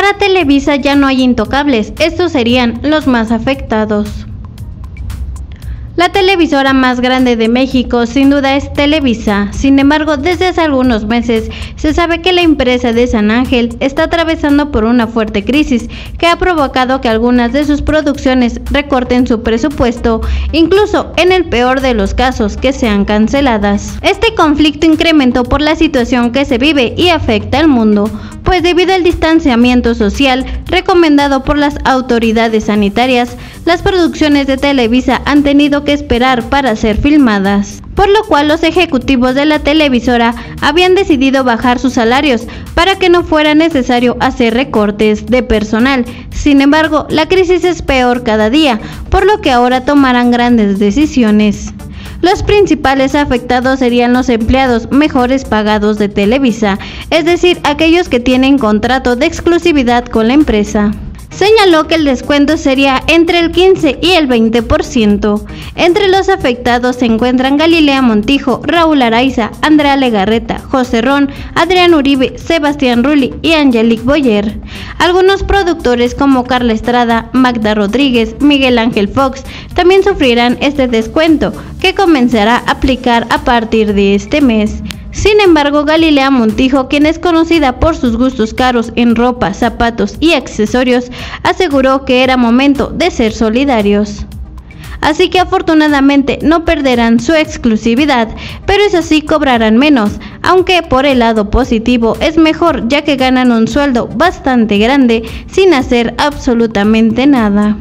Para Televisa ya no hay intocables, estos serían los más afectados. La televisora más grande de México sin duda es Televisa. Sin embargo, desde hace algunos meses se sabe que la empresa de San Ángel está atravesando por una fuerte crisis que ha provocado que algunas de sus producciones recorten su presupuesto, incluso en el peor de los casos que sean canceladas. Este conflicto incrementó por la situación que se vive y afecta al mundo, pues debido al distanciamiento social recomendado por las autoridades sanitarias, las producciones de Televisa han tenido que esperar para ser filmadas, por lo cual los ejecutivos de la televisora habían decidido bajar sus salarios para que no fuera necesario hacer recortes de personal. Sin embargo, la crisis es peor cada día, por lo que ahora tomarán grandes decisiones. Los principales afectados serían los empleados mejores pagados de Televisa, es decir, aquellos que tienen contrato de exclusividad con la empresa. Señaló que el descuento sería entre el 15 y el 20%. Entre los afectados se encuentran Galilea Montijo, Raúl Araiza, Andrea Legarreta, José Ron, Adrián Uribe, Sebastián Rulli y Angelique Boyer. Algunos productores como Carla Estrada, Magda Rodríguez, Miguel Ángel Fox también sufrirán este descuento, que comenzará a aplicar a partir de este mes. Sin embargo, Galilea Montijo, quien es conocida por sus gustos caros en ropa, zapatos y accesorios, aseguró que era momento de ser solidarios. Así que afortunadamente no perderán su exclusividad, pero eso sí cobrarán menos, aunque por el lado positivo es mejor, ya que ganan un sueldo bastante grande sin hacer absolutamente nada.